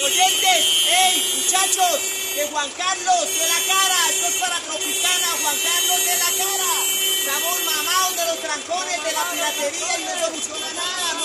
Oyentes, hey, muchachos, de Juan Carlos de la Cara, esto es para Tropicana, Juan Carlos de la Cara. Estamos mamados de los trancones, de la piratería y no soluciona nada.